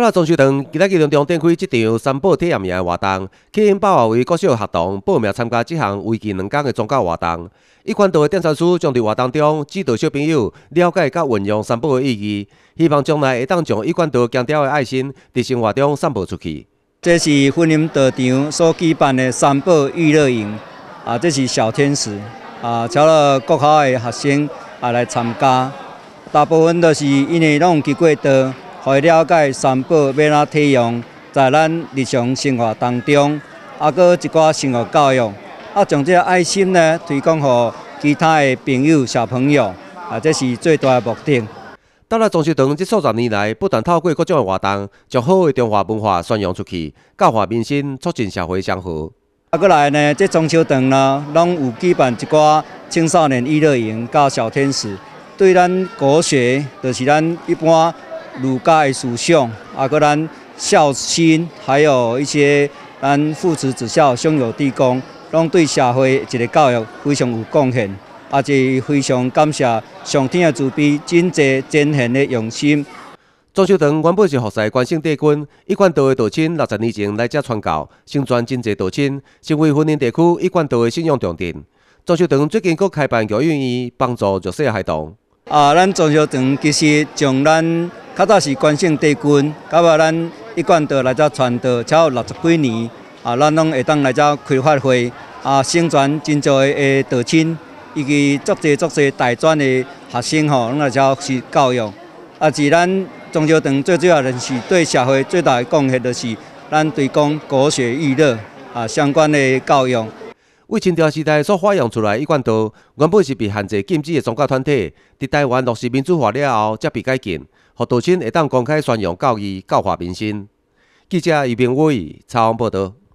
了中秋堂，今仔日隆中展开这场三宝体验营的活动，吸引100位国小学童报名参加这项为期2天的宗教活动。一贯道的点餐师将伫活动中指导小朋友了解甲运用三宝的意义，希望将来会当将一贯道强调的爱心伫生活中散播出去。 这是婚姻道场所举办的三宝娱乐营，这是小天使，招了国校的学生来参加，大部分都是因为拢去过道。 互伊了解三宝要哪体用，在咱日常生活当中，搁一寡生活教育，将这个爱心呢推广予其他的朋友、小朋友，这是最大的目的。 到了中秋堂这数十年来，不断透过各种的活动，将好的中华文化宣扬出去，教化民心，促进社会祥和。 过来呢，这中秋堂呢，拢有举办一寡青少年娱乐营、甲小天使，对咱国学，就是咱一般。 儒家的思想，搁咱孝心，还有一些咱父慈子孝、兄友弟恭，拢对社会一个教育非常有贡献，也非常感谢上天的慈悲，真济真贤的用心。 中秋堂原本是服侍关圣帝君，一贯道的道亲60年前来这传教，成全真济道亲，成为云林地区一贯道的信仰重镇。中秋堂最近阁开办教育院，帮助弱势孩童。 咱中秋堂其实从咱 较早是关圣帝君，到尾咱一贯道来遮传道，超60几年，咱拢会当来遮开发会，成全真侪的道亲，以及足侪大专的学生吼，拢来遮是教育。是咱中秋堂最主要的是对社会最大的贡献，就是咱推广国学娱乐相关的教育。 为清朝时代所发扬出来一贯道，原本是被限制禁止的宗教团体，伫台湾落实民主化了后，才被解禁，互道亲会当公开宣扬教义，教化民心。记者余平伟采访报道。